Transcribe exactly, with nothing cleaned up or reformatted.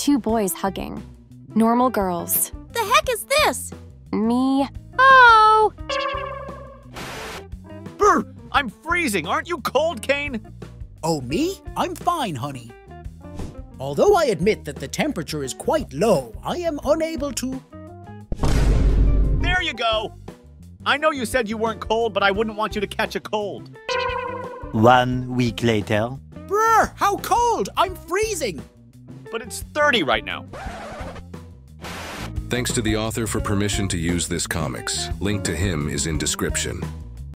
two boys hugging. Normal girls. The heck is this? Me. Oh! Brr! I'm freezing. Aren't you cold, Caine? Oh, me? I'm fine, honey. Although I admit that the temperature is quite low, I am unable to... There you go! I know you said you weren't cold, but I wouldn't want you to catch a cold. One week later. Brr! How cold! I'm freezing! But it's thirty right now. Thanks to the author for permission to use this comics. Link to him is in description.